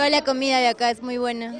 toda la comida de acá es muy buena.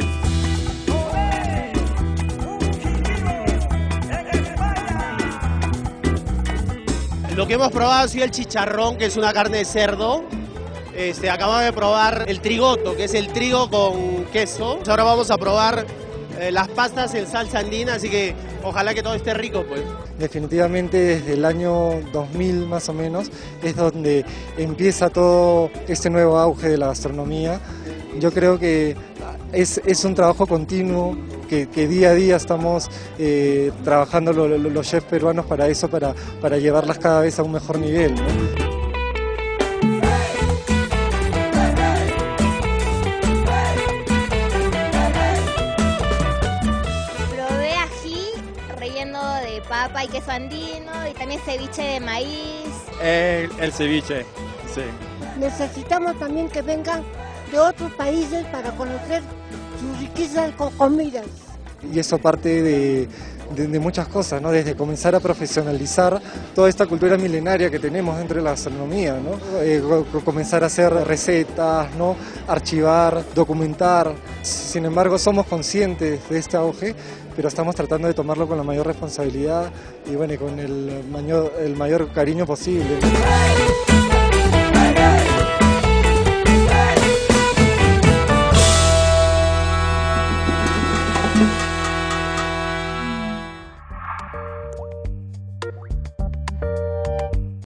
Lo que hemos probado ha sido el chicharrón, que es una carne de cerdo. Acabamos de probar el trigoto, que es el trigo con queso. Ahora vamos a probar las pastas en salsa andina, así que ojalá que todo esté rico, pues. Definitivamente desde el año 2000 más o menos es donde empieza todo este nuevo auge de la gastronomía. Yo creo que es un trabajo continuo, que día a día estamos trabajando los chefs peruanos para eso, para llevarlas cada vez a un mejor nivel, ¿no? De papa y queso andino y también ceviche de maíz. El ceviche, sí. Necesitamos también que vengan de otros países para conocer sus riquezas con comidas. Y eso parte de muchas cosas, ¿no? Desde comenzar a profesionalizar toda esta cultura milenaria que tenemos dentro de la gastronomía, ¿no? Comenzar a hacer recetas, ¿no? Archivar, documentar. Sin embargo, somos conscientes de este auge, pero estamos tratando de tomarlo con la mayor responsabilidad y bueno, con el mayor cariño posible, ¿no?